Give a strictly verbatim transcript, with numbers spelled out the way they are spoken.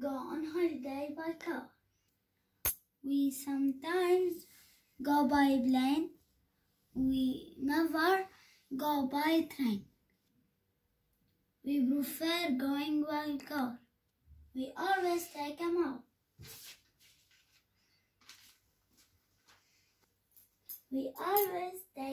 go on holiday by car. We sometimes go by plane. We never go by train. We prefer going by car. We always take a map. We always take